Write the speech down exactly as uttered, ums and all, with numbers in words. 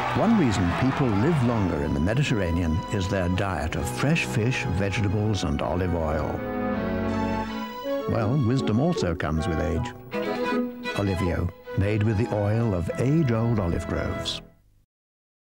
One reason people live longer in the Mediterranean is their diet of fresh fish, vegetables, and olive oil. Well, wisdom also comes with age. Olivio, made with the oil of age-old olive groves.